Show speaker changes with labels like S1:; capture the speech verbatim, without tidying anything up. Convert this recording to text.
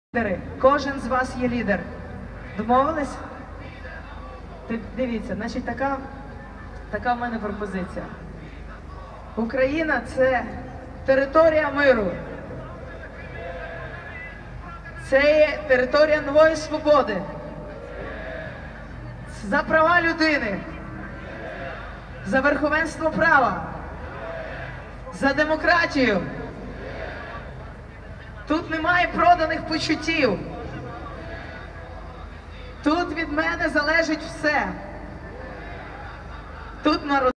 S1: Лідери. Кожен з вас є лідер. Домовились? Дивіться, значить, така, така в мене пропозиція. Україна – це територія миру. Це є територія нової свободи. За права людини. За верховенство права. За демократію. Тут немає проданих почуттів. Тут від мене залежить все. Тут народ.